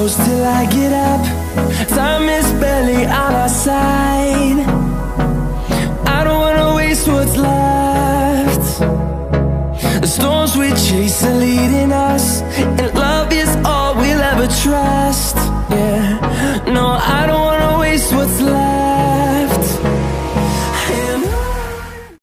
close till I get up. Time is barely on our side. I don't wanna waste what's left. The storms we chase are leading us, and